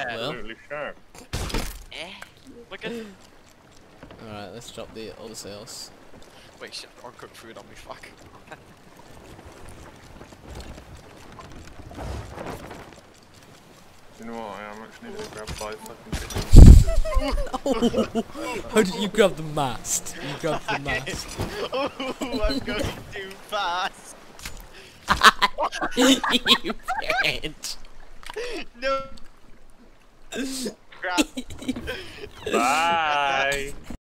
absolutely sure. Look at. Alright, let's drop the other sails. Wait, shit, uncooked food on me, fuck. You know what, I am actually gonna grab 5 fucking chickens. How did you grab the mast? You grabbed the mast. Oh, I'm going too fast. You bitch. No. Crap. Bye!